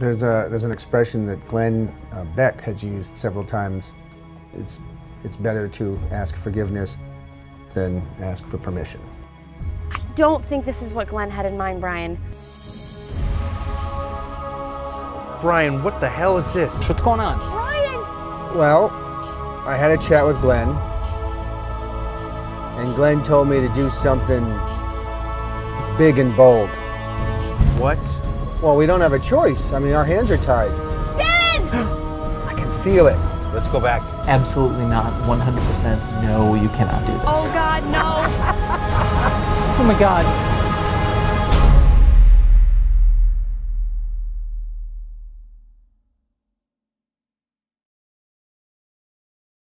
There's an expression that Glenn Beck has used several times. It's better to ask forgiveness than ask for permission. I don't think this is what Glenn had in mind, Brian. Brian, what the hell is this? What's going on? Brian! Well, I had a chat with Glenn, and Glenn told me to do something big and bold. What? Well, we don't have a choice. I mean, our hands are tied. Ben! I can feel it. Let's go back. Absolutely not. 100% no, you cannot do this. Oh God, no! Oh my God.